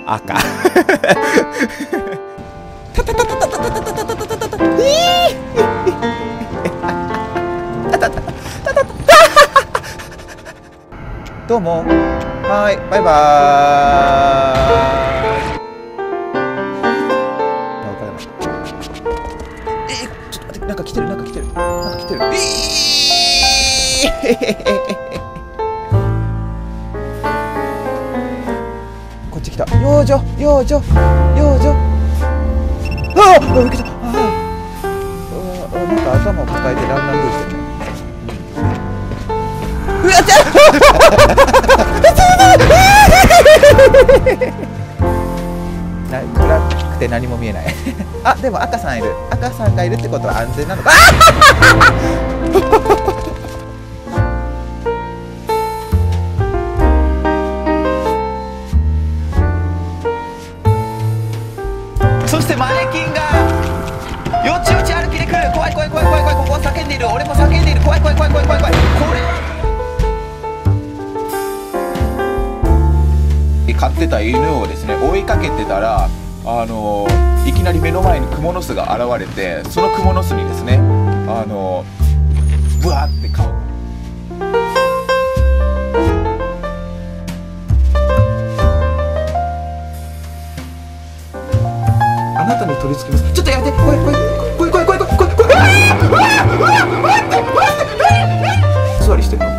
赤。どうも。はい、バイバーイ。ちょっと待って、なんか来てる。こっち来た。養女。ああ、びっくりした。なんか頭を抱えてランランドしてるね。うわっちゃ暗くて何も見えない。あ、でも赤さんいる。赤さんがいるってことは安全なのか。そしてマネキンがよちよち歩きで来る。怖い。ここは叫んでいる。俺も叫んでいる。怖い。これは飼ってた犬をですね追いかけてたらいきなり目の前にクモの巣が現れて、そのクモの巣にですねブワーって顔。あなたに取り付けます。ちょっとやめて。怖い。座りしてんの。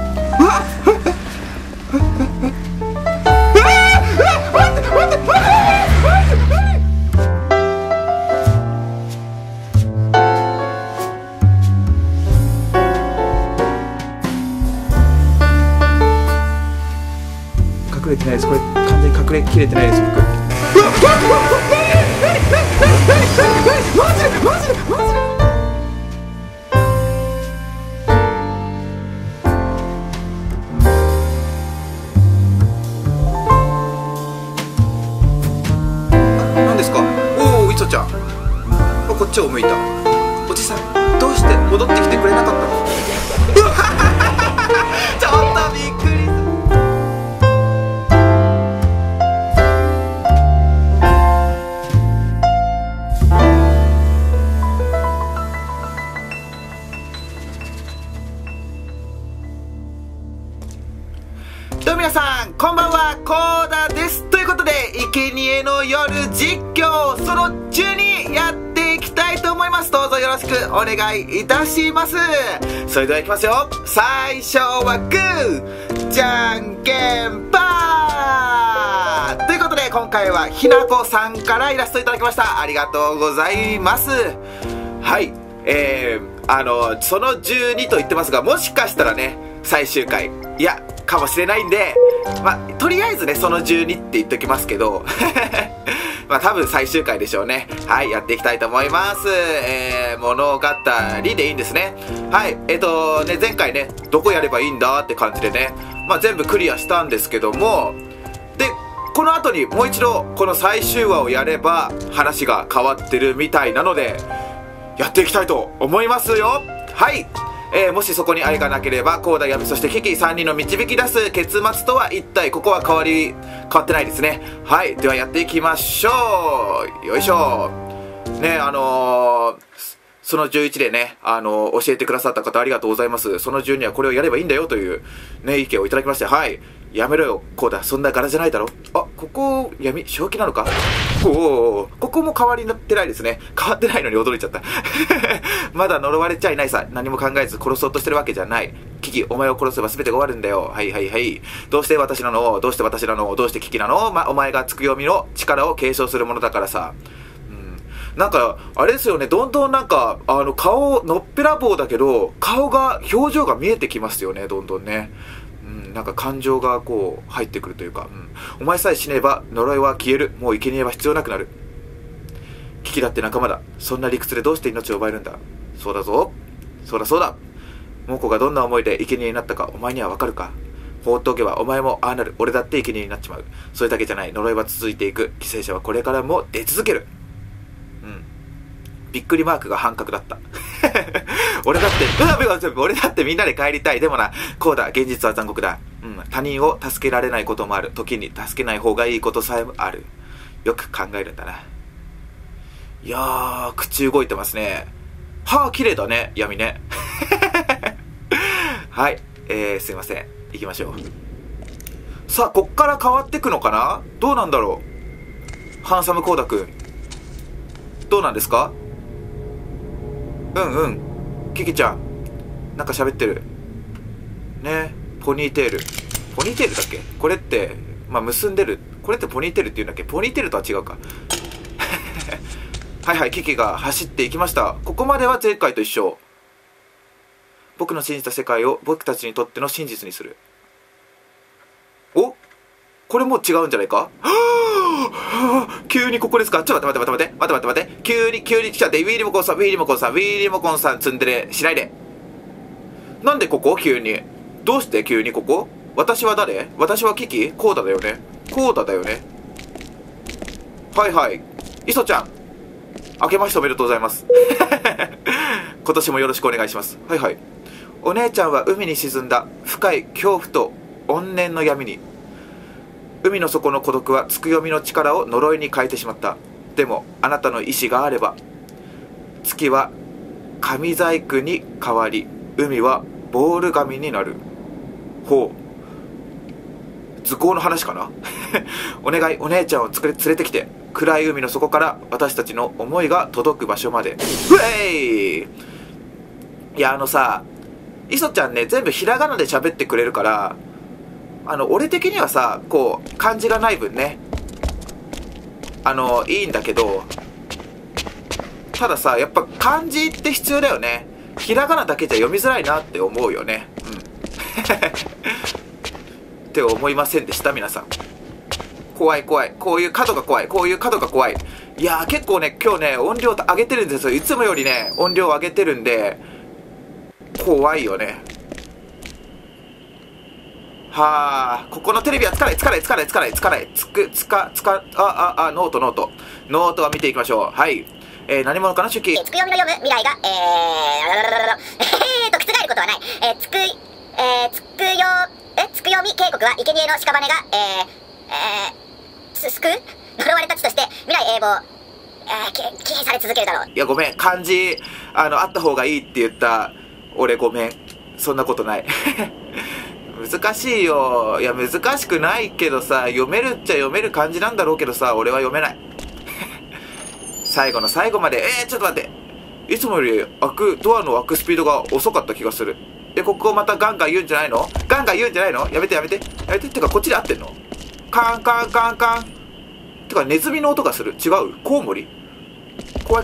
隠れてないです。これ完全に隠れきれてないです僕。マジで何ですか。おお、いそちゃん。こっちを向いた。おじさんどうして戻ってきてくれなかったの。ちょっとびっくり。どうも皆さんこんばんは、コーダです。ということで生贄の夜実況その12やっていきたいと思います。どうぞよろしくお願いいたします。それではいきますよ。最初はグーじゃんけんパーということで、今回はひなこさんからイラストいただきました。ありがとうございます。はい、その12と言ってますが、もしかしたらね最終回いやかもしれないんで、とりあえずねその12って言っときますけど多分最終回でしょうね。はい、やっていきたいと思います。物語でいいんですね。はい、前回ねどこやればいいんだって感じでね、全部クリアしたんですけども、でこの後にもう一度この最終話をやれば話が変わってるみたいなのでやっていきたいと思いますよ。はい、もしそこに愛がなければコーダ、ヤミ、そしてキキ3人の導き出す結末とは一体。ここは変わってないですね。はい、ではやっていきましょう。よいしょね。その11でね教えてくださった方ありがとうございます。その12はこれをやればいいんだよというね意見をいただきまして、はい、やめろよコーダ、そんな柄じゃないだろ。あ、ここ闇正気なのか。おお、ここも変わりになってないですね。変わってないのに驚いちゃったまだ呪われちゃいないさ。何も考えず殺そうとしてるわけじゃない。キキ、お前を殺せば全てが終わるんだよ。はい。どうして私なの、どうしてキキなの。お前がつくよみの力を継承するものだからさ。なんかあれですよね、どんどんなんか顔のっぺらぼうだけど顔が表情が見えてきますよね、どんどんね。なんか感情がこう入ってくるというか、お前さえ死ねば呪いは消える。もう生贄は必要なくなる。キキだって仲間だ。そんな理屈でどうして命を奪えるんだ。そうだぞ。そうだ。モコがどんな思いで生贄になったかお前にはわかるか。放っておけばお前もああなる。俺だって生贄になっちまう。それだけじゃない。呪いは続いていく。犠牲者はこれからも出続ける。びっくりマークが半角だった俺だってみんなで帰りたい。でもなこうだ、現実は残酷だ。他人を助けられないこともある。時に助けない方がいいことさえもある。 よく考えるんだな。いやー、口動いてますね。歯綺麗だね、闇ね。はい、すいません。行きましょう。さあ、こっから変わってくのかな？どうなんだろう。ハンサムコーダくん。どうなんですか？キキちゃん。なんか喋ってる。ね、ポニーテール。ポニーテールだっけ？これって、まあ、結んでる。これってポニーテールって言うんだっけ？ポニーテールとは違うか。はいはい、キキが走っていきました。ここまでは前回と一緒。僕の信じた世界を僕たちにとっての真実にする。お？これもう違うんじゃないか？急にここですか？ちょっと待って。急に来ちゃって、ウィーリモコンさん積んでれしないで。なんでここ？急に。どうして急にここ？私は誰？私はキキ？コーダだよね。はいはい。イソちゃん。明けましておめでとうございます。今年もよろしくお願いします。はいはい。お姉ちゃんは海に沈んだ深い恐怖と怨念の闇に。海の底の孤独はつくよみの力を呪いに変えてしまった。でもあなたの意志があれば、月は紙細工に変わり、海はボール紙になる。ほう、図工の話かな。お願い、お姉ちゃんを連れてきて。暗い海の底から私たちの思いが届く場所まで。うえい。いや、イソちゃんね、全部ひらがなで喋ってくれるから、俺的にはさ、こう漢字がない分ね、いいんだけど、たださ、やっぱ漢字って必要だよね。ひらがなだけじゃ読みづらいなって思うよね。って思いませんでした？皆さん。怖い。こういう角が怖い。いやー、結構ね、今日ね、音量上げてるんですよ。いつもよりね、音量上げてるんで、怖いよね。はあ、ここのテレビはつかない。ノートは見ていきましょう。はい。何者かな、手記。 つくよみの読む未来が、覆ることはない。つくよみ渓谷は生贄の屍が、救う呪われた地として未来永劫、敬遠され続けるだろう。 いや、ごめん。漢字、あった方がいいって言った。俺ごめん。そんなことない。難しいよ。いや、難しくないけどさ、読めるっちゃ読める漢字なんだろうけどさ、俺は読めない。最後の最後まで、ちょっと待って。いつもよりドアの開くスピードが遅かった気がする。ここまたガンガン言うんじゃないの？やめて。てか、こっちで合ってんの？カン。てか、ネズミの音がする。違う？コウモリ？怖い。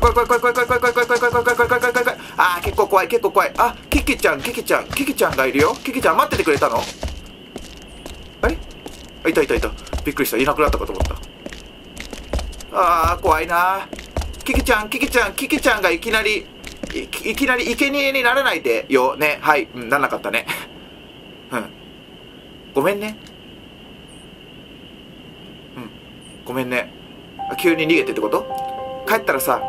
あー、結構怖い。あ、キキちゃんがいるよ。キキちゃん待っててくれたの？あれ？いた。びっくりした。いなくなったかと思った。あー、怖いな。キキちゃんがいきなり生贄にならないでよね。はい、ならなかったね。ごめんね。ごめんね。急に逃げてってこと？帰ったらさ、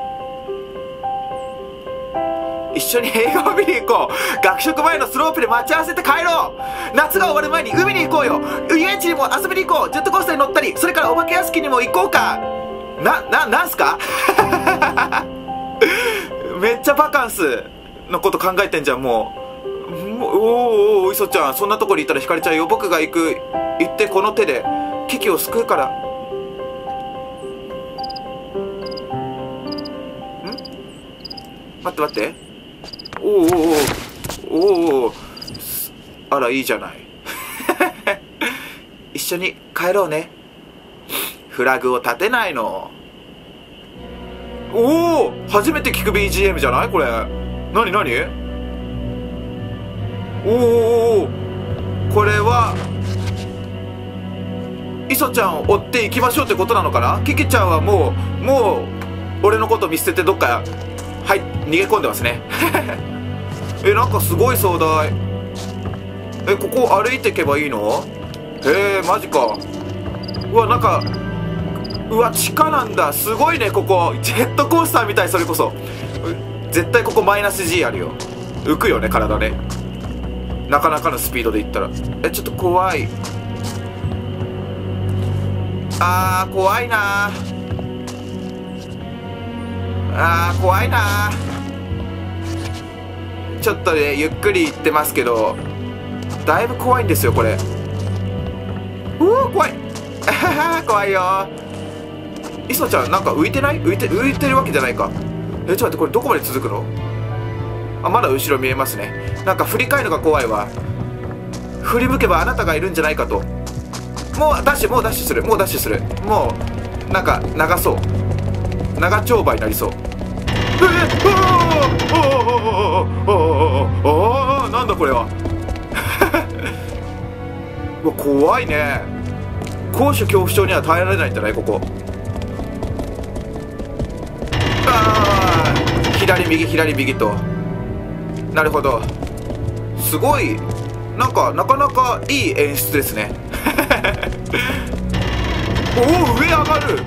一緒に映画を見に行こう。学食前のスロープで待ち合わせて帰ろう。夏が終わる前に海に行こうよ。遊園地にも遊びに行こう。ジェットコースターに乗ったり、それからお化け屋敷にも行こうか。なんすか？めっちゃバカンスのこと考えてんじゃん。もうイソちゃん、そんなとこにいたら引かれちゃうよ。僕が行ってこの手で危機を救うから。待って。おお、あら、いいじゃない。一緒に帰ろうね。フラグを立てないの。おお、初めて聞く BGM じゃないこれ。何おお、これはイソちゃんを追っていきましょうってことなのかな。キキちゃんはもう俺のこと見捨ててどっか逃げ込んでますね。なんかすごい壮大。ここ歩いていけばいいの？マジか。うわ、地下なんだ。すごいね、ここ。ジェットコースターみたい、それこそ。絶対ここマイナス G あるよ。浮くよね、体ね。なかなかのスピードでいったら。ちょっと怖い。 あー怖いな。あー怖いな。ちょっとねゆっくり行ってますけど、だいぶ怖いんですよこれ。怖い怖いよ。磯ちゃんなんか浮いてない？浮いてるわけじゃないか。ちょっと待って、これどこまで続くの？あ、まだ後ろ見えますね。なんか振り返るのが怖いわ。振り向けばあなたがいるんじゃないかと。もうダッシュする。もうなんか長そう。長丁場になりそう。なんだこれは。うわ怖いね。高所恐怖症には耐えられないんじゃない、ここ。左右と。なるほど。すごいなかなかいい演出ですね。おお上上がる。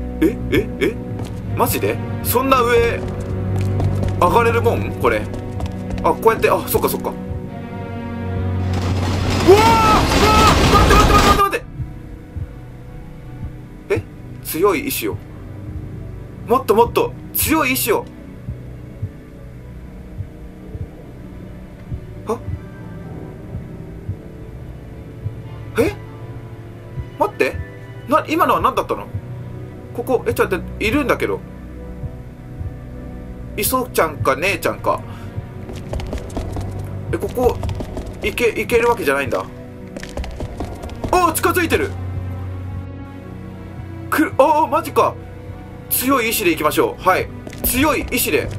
マジでそんな上上がれるもんこれ。あ、こうやって、あ、そっか。うわ待って強い意志を。もっと強い意志を。待って、今のは何だったの？ここちょっと待って、いるんだけど。磯ちゃんか姉ちゃんか。ここ行けるわけじゃないんだ。近づいてる。マジか。強い意志で行きましょう。はい、強い意志で。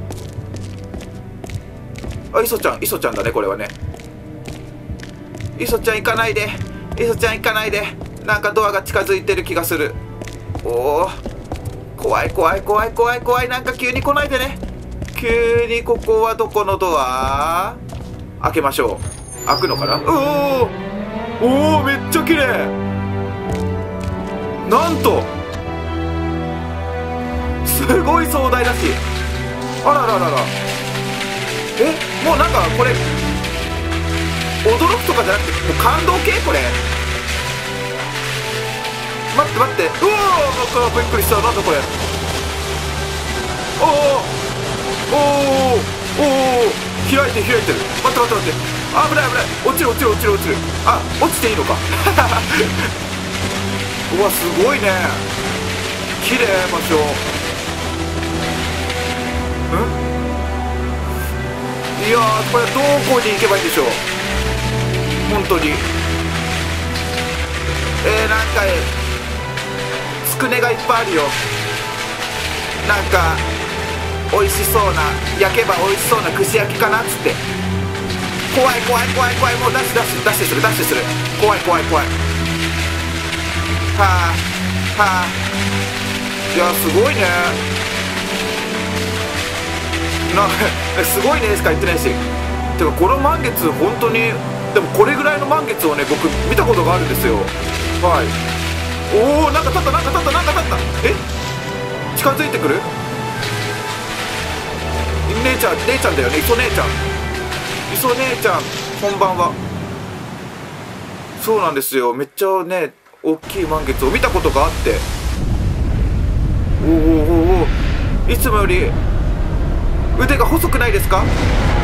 磯ちゃんだねこれはね。磯ちゃん行かないで。なんかドアが近づいてる気がする。怖い。なんか急に来ないでね。急に。ここはどこのドア？開けましょう。開くのかな？めっちゃ綺麗。なんとすごい壮大だし。あらら。もうなんかこれ驚くとかじゃなくて、もう感動系これ。待って。なんかびっくりした。なんだこれ。開いてる。待って。危ない。落ちる。あ、落ちていいのか。うわすごいね。綺麗場所。いやーこれどこに行けばいいんでしょう本当に。なんかつくねがいっぱいあるよ。なんか美味しそうな、焼けば美味しそうな串焼きかなっつって。怖い。もうダッシュする。怖い。いやすごいね。すごいねしか言ってないし。てかこの満月本当に、でもこれぐらいの満月をね僕見たことがあるんですよ。はい。なんか立った。近づいてくる。姉ちゃんだよね。磯姉ちゃんこんばんは。そうなんですよ。めっちゃね大きい満月を見たことがあって。いつもより腕が細くないですか？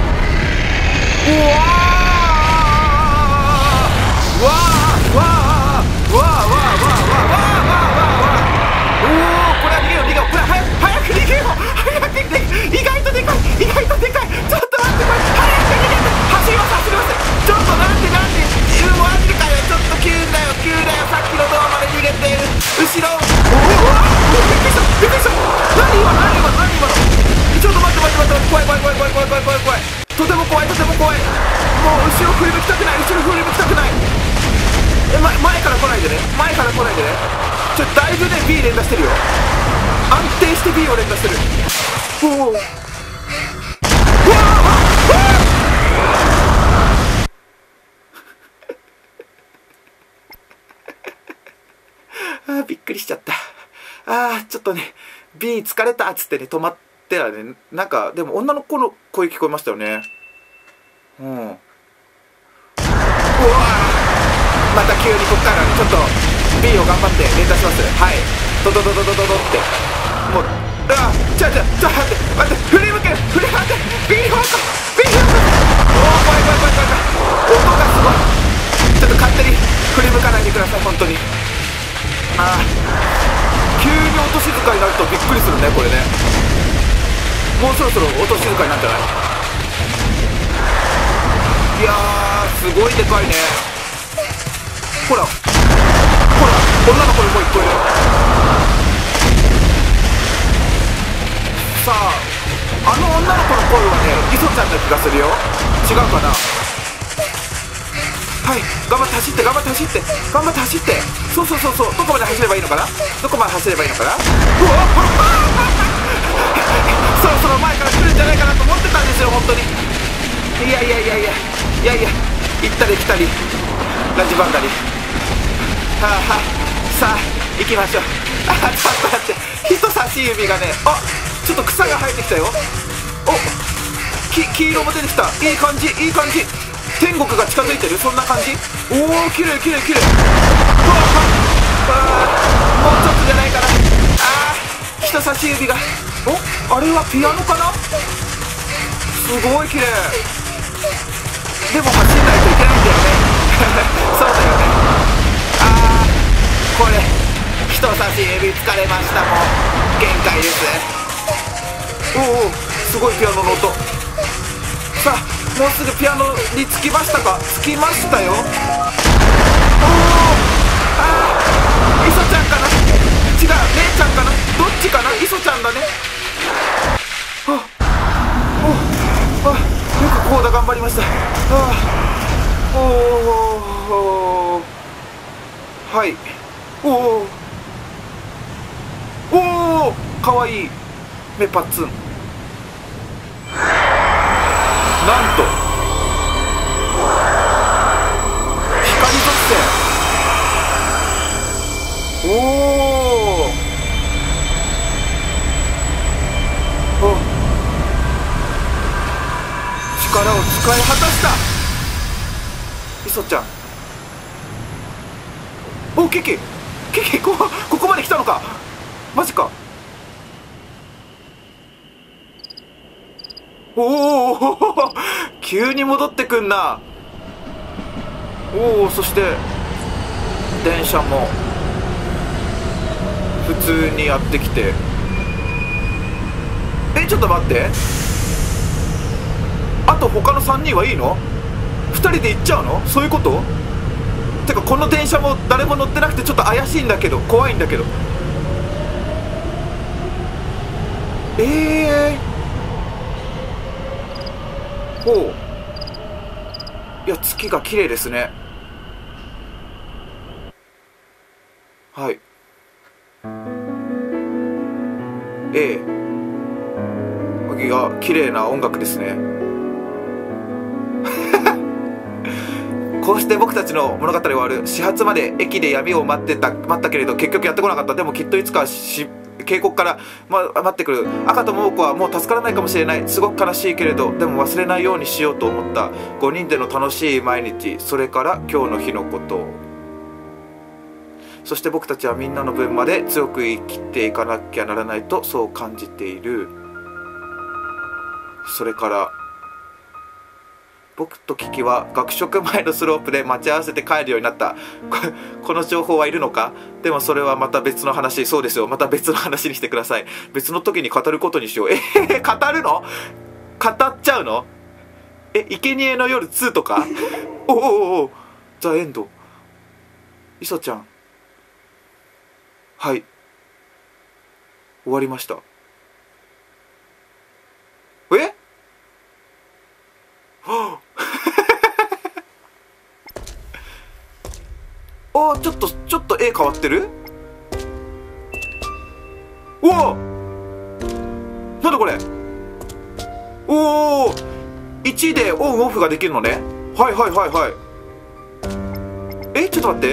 これは逃げよう。これ早く逃げよう。意外とでかい。ちょっと待って、これ早く逃げて。走ります。ちょっとなんでマジかよ。ちょっと急だよ。さっきのドアまで逃げてる。後ろ。びっくりした。何今の。ちょっと待って。怖い。とても怖い。もう後ろ振り向きたくない。前から来ないでね。だいぶね B 連打してるよ。安定して B を連打してる。びっくりしちゃった。ちょっとね B 疲れたっつってね止まってらね。なんかでも女の子の声聞こえましたよね。また急にこっからちょっと B を頑張って連打します。はい、ドドドドドドドって、もう、ちょ待って振り向け、振り向け、 B 方向、 B 方向、おお、怖い怖い怖い怖い、音がすごい。ちょっと勝手に振り向かないでください、本当に。急に音静かになるとびっくりするね、これね。もうそろそろ音静かになるんじゃない？いやー、すごいでかいね。ほらほら、女の子の声聞こえる。さあ、あの女の子の声はね、イソちゃんな気がするよ。違うかな。はい、頑張って走って、頑張って走って、頑張って走って。そう、どこまで走ればいいのかな、どこまで走ればいいのかな。うわそろそろ前から来るんじゃないかなと思ってたんですよ、本当に。いや、行ったり来たりラジバンダリ。さあ行きましょう。ちょっと待って、人差し指がね、ちょっと草が生えてきたよ。黄色も出てきた。いい感じ、いい感じ。天国が近づいてる、そんな感じ。おお、綺麗綺麗綺麗。もうちょっとじゃないかな。人差し指が、あれはピアノかな。すごい綺麗。でも走んないといけないんだよねそうだよね。これ人差し指疲れました。もう限界です。すごいピアノの音。さあ、もうすぐピアノに着きましたか。着きましたよ。イソちゃんかな、違う、姉ちゃんかな、どっちかな。イソちゃんだね。よくコーダ頑張りました。はい、かわいい目パッツン。なんと光属性。力を使い果たしたイソちゃん。ケケここまで来たのか。マジか。急に戻ってくんな。そして電車も普通にやってきて、ちょっと待って、あと他の3人はいいの？2人で行っちゃうの？そういうこと？てかこの電車も誰も乗ってなくてちょっと怪しいんだけど、怖いんだけど。いや、月が綺麗ですね。はい。いや、綺麗な音楽ですねこうして僕たちの物語は終わる。始発まで駅で闇を待ったけれど結局やってこなかった。でもきっといつか渓谷から、待ってくる赤と桃子はもう助からないかもしれない。すごく悲しいけれどでも忘れないようにしようと思った。5人での楽しい毎日、それから今日の日のこと。そして僕たちはみんなの分まで強く生きていかなきゃならないとそう感じている。それから僕とキキは学食前のスロープで待ち合わせて帰るようになった。この情報はいるのか？でもそれはまた別の話。そうですよ、また別の話にしてください。別の時に語ることにしよう。語るの？語っちゃうの？生贄の夜2とかザ・エンド。イソちゃん、はい、終わりました。ちょっと絵変わってる。なんだこれ。1でオンオフができるのね。はい。ちょっと待って。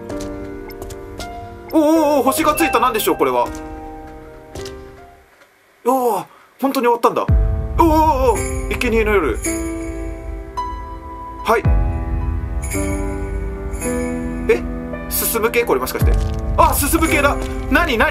星がついた。なんでしょうこれは。本当に終わったんだ。生贄の夜。はい。 進む系？これもしかして。あ、進む系だ。なにま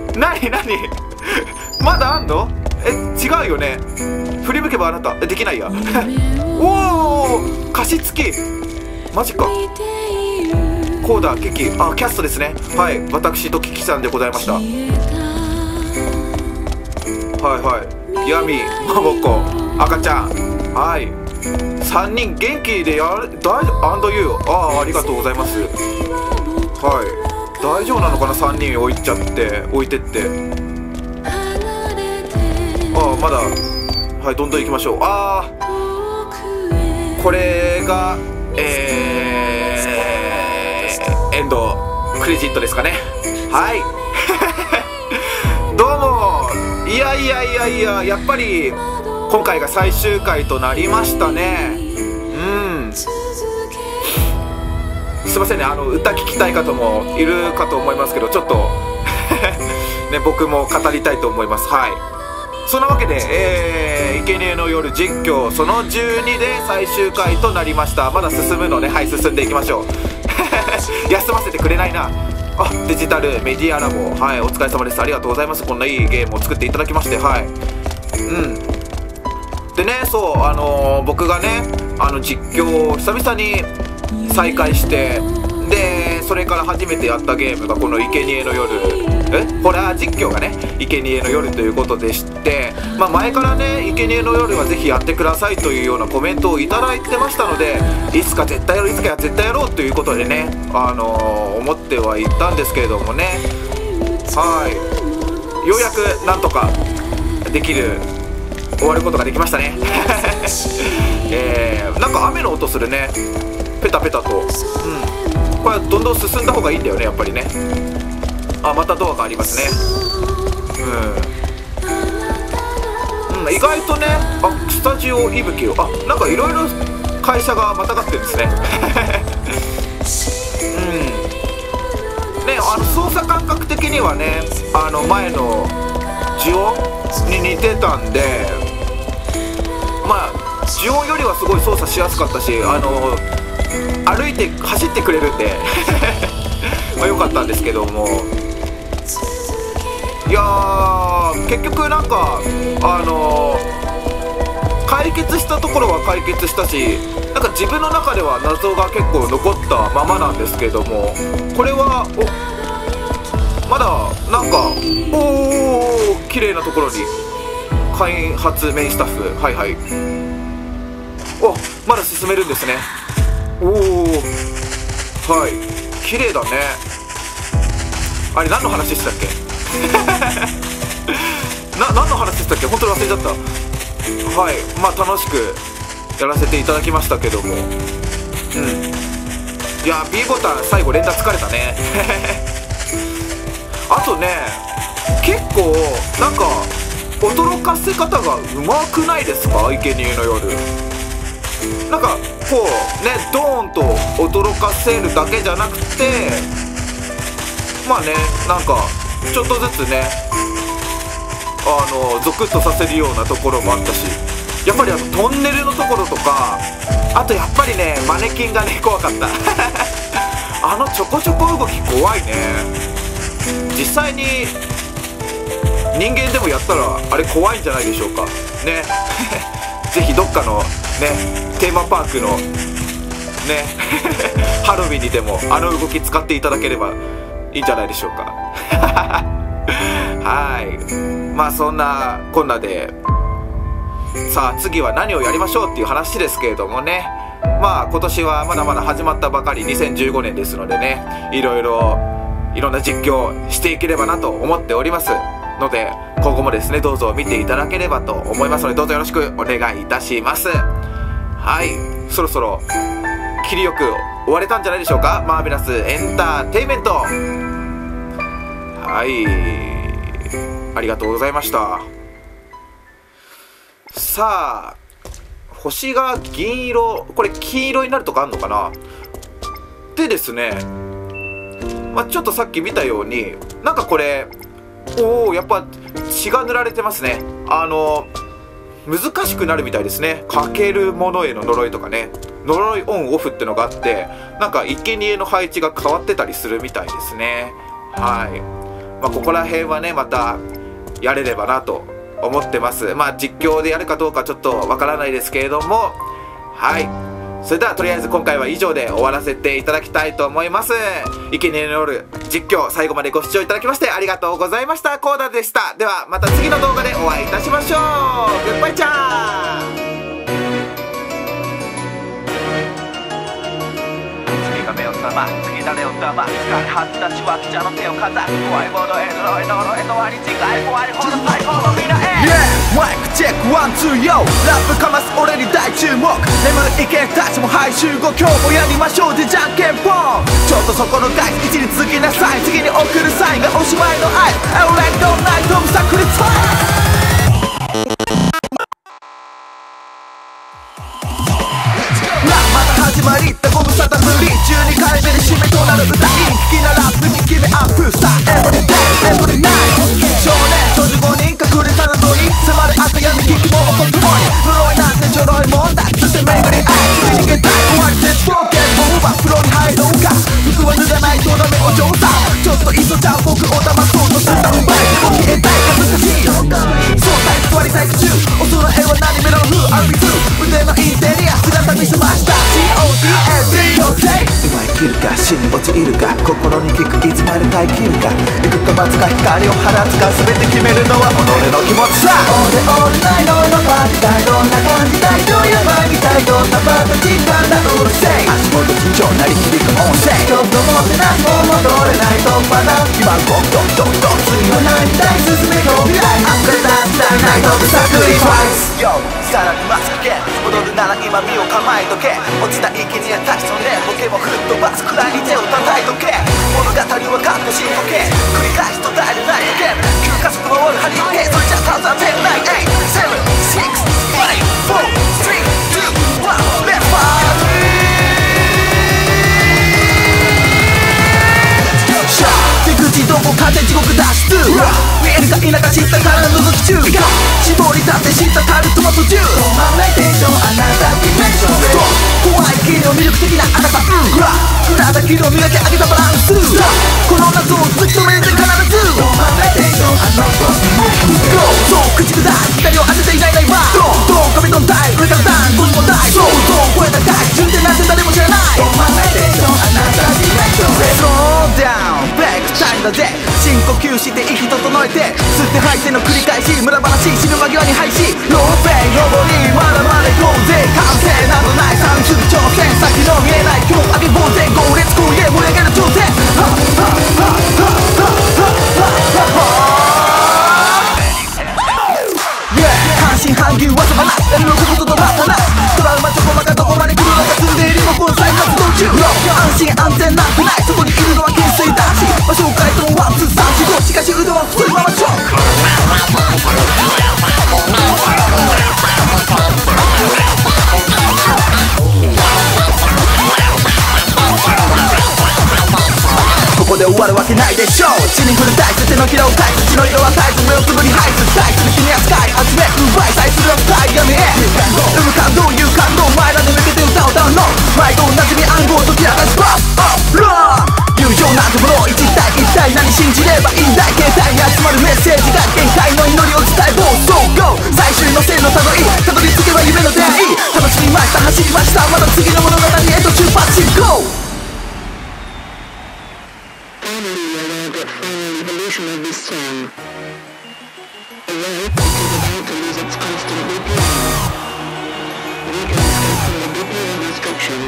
だあんの？違うよね。振り向けばあなた。できないや。おお、加湿器。マジか。コーダ、キキ。あ、キャストですね。はい、私とキキさんでございました。はいヤミ、マボコ、赤ちゃん。はい、3人元気でやる。アンドユー。ありがとうございます。はい、大丈夫なのかな、3人置いてって。まだ。はい、どんどん行きましょう。これがエンドクレジットですかね。はい。どうも。いや、やっぱり今回が最終回となりましたね。すいませんね、歌聞きたい方もいるかと思いますけど、ちょっとね、僕も語りたいと思います。はい、そんなわけで、生贄の夜実況その12で最終回となりました。まだ進むのね。はい、進んでいきましょう。休ませてくれないな。デジタルメディアラボ、はい、お疲れ様です。ありがとうございます。こんないいゲームを作っていただきまして。はい、でね、そう、僕がね、実況を久々に再開して、でそれから初めてやったゲームがこの生贄の夜、ホラー実況がね、生贄の夜ということでして、前からね、生贄の夜はぜひやってくださいというようなコメントをいただいてましたので、いつか絶対やろう、ということでね、思ってはいたんですけれどもね。はい、ようやくなんとか終わることができましたね。なんか雨の音するね、ペタペタと。これはどんどん進んだ方がいいんだよね、やっぱりね。またドアがありますね。意外とね、スタジオいぶきを、なんかいろいろ会社がまたがってるんですね。ね、操作感覚的にはね、前のジオンに似てたんで、ジオンよりはすごい操作しやすかったし、歩いて走ってくれるんで良かったんですけども、いやー、結局なんか解決したところは解決したし、なんか自分の中では謎が結構残ったままなんですけども、これはまだなんか綺麗なところに開発メインスタッフ、まだ進めるんですね。はい、綺麗だね。あれ何の話してたっけ？何の話してたっけ？本当に忘れちゃった。はい、楽しくやらせていただきましたけども、いや B ボタン最後連打疲れたね。あとね、結構なんか驚かせ方がうまくないですか、生贄の夜。なんかこうね、ドーンと驚かせるだけじゃなくて、なんかちょっとずつね、ゾクッとさせるようなところもあったし、やっぱりトンネルのところとか、あとやっぱりね、マネキンがね、怖かった。ちょこちょこ動き怖いね。実際に人間でもやったらあれ怖いんじゃないでしょうかね。ぜひどっかのね、テーマパークのねハロウィンにでも動き使っていただければいいんじゃないでしょうか。はい、そんなこんなで、さあ次は何をやりましょうっていう話ですけれどもね、今年はまだまだ始まったばかり、2015年ですのでね、いろんな実況していければなと思っておりますので、今後もですね、どうぞ見ていただければと思いますので、どうぞよろしくお願いいたします。はい、そろそろ切りよく終われたんじゃないでしょうか。マーベラスエンターテイメント。はい、ありがとうございました。さあ、星が銀色、これ黄色になるとかあんのかな。でですね、ちょっとさっき見たように、なんかこれやっぱ血が塗られてますね。難しくなるみたいですね。かけるものへの呪いとかね、 呪いオンオフってのがあって、なんか生贄の配置が変わってたりするみたいですね。はい。まあ、ここら辺はね、またやれればなと思ってます。まあ、実況でやるかどうかちょっとわからないですけれども、はい。それではとりあえず今回は以上で終わらせていただきたいと思います。生贄の夜実況最後までご視聴いただきましてありがとうございました。コーダでした。ではまた次の動画でお会いいたしましょう。グッバイチャー。目を覚ま次誰を騙す疲れ果てた血は記者の手をかざす怖いものへ呪い呪いのあり違い怖いほど最高の皆へ Yeah! マイクチェックワンツーヨーラップかます俺に大注目眠る意見たちもはい集合今日もやりましょうでじゃんけんぽんちょっとそこのガイス位置につきなさい次に送るサインがおしまいの愛エレクトナイトム炸裂ファイ始まりってご無沙汰ぶり12回目で締めとなる歌い好きなラップに決めアップスターエブリデイエブリナイト少年55人隠れたのに迫る悪闇引きもおこともに呪いなんてちょろいもんだそして巡り合い次に逃げたい終わり絶望ゲームオーバー風呂に入ろうか服は脱がないとダメお嬢さんちょっと急いじゃう僕を騙そうとした奪いでも消えたい恥ずかしいそうタイプ割りサイク中おそらへは何目の風アルビス腕のインテリア姿見せました今生きるか死に落ちるか心に聞くいつまで耐えきるか行くか待つか光を放つか全て決めるのは己の気持ちさ俺ないののパーティーだどんな感じだいどうやばいみたいどんなバカ時間だうるせえ足元緊張鳴り響く音声ちょっと持ってなもう戻れないとまだ今ゴンドンドンドン次は何だい進めよ未来溢れた時代ナイトオブサクリファイスよさらにマスクけ踊るなら今身を構えとけ落ちた生贄たちのねボケも吹っ飛ばすくらいに手を叩いとけ物語はカットしとけ繰り返し途絶えるないとけ急加速回るハリケーンそれじゃタザン10 9 8 7 6 5 4 3 2 1 Let's party出口どこ風地獄脱出見えるか否か知ったから覗き中絞り立て知ったタルトも途中止まんないテンションあなたディメンション怖い気の魅力的なあなた体気の磨き上げたバランスこの謎を突き止めて必ず止まんないテンションあの子そう口砕い光を当てていないないわドン壁ドンタイ上からダンゴリもないそうドン超えたかい順天なんて誰も知らない止まんないテンションあなたディメンションスローダウンブレイクタイムだぜ深呼吸して息整えて吸って吐いての繰り返し無駄話死ぬ間際に廃止ローフェイ上りまだまだ行こうぜ完成などない算数挑戦先の見えない今日上げ坊前後列行へ盛り上げる挑戦半信半疑わざ話やるのこととまたなトラウマチョコマがどこまで来るのか積んでいるリモコン再発動中安心安全なんてないそこにいるのは懸垂男子場所を変えてもワンツー3 4 5しかしうどんは太いままショックここで終わるわけないでしょう血に触れたい手のひらを返す血の色は絶えず目をつぶり排出大する君は使い集め奪い再するは深い闇へ生む感動いう感動前らで抜けて歌をダウンロード毎度おなじみ暗号解き明かすパッアップロー友情なんてもの一体一体何信じればいいんだい携帯に集まるメッセージが限界の祈りを伝え暴走 GO 最終のせいのたどりたどり着けば夢の出会い楽しみました走りましたまだ次の物語へと出発し GO Evolution of this song. Alive is about to lose its constant BPM. We can escape from the BPM destruction.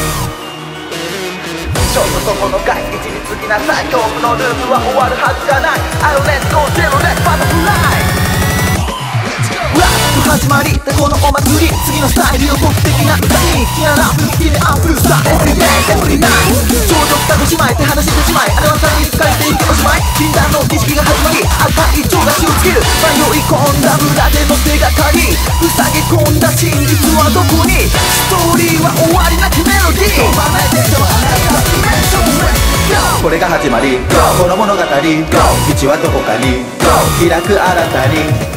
ちょっとそこのガイ位置につきなさい恐怖のループは終わるはずがないLet's go zero let's butterflyラップ始まりでこのお祭り次のスタイル予告的な歌に好きなラップにアップスター Everyday Every night 少女双子姉妹って話してしまいあれはさに疲れていておしまい禁断の儀式が始まり赤い蝶が火をつける迷い込んだ村での手がかり塞ぎ込んだ真実はどこにストーリーは終わりなきメロディーこれが始まり Go この物語 Go 道はどこかに Go 開く新たに